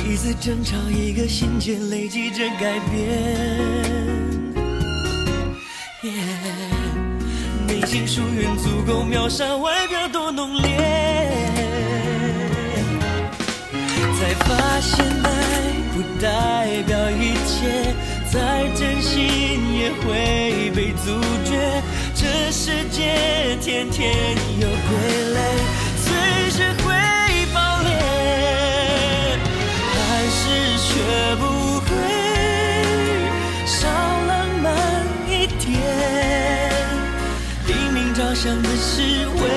一次争吵，一个心结，累积着改变。内心疏远足够秒杀外表多浓烈，才发现爱不代表一切，再真心也会被阻绝。这世界天天有傀儡，随时会爆裂，还是学不会少浪漫一点。拼命着想的是未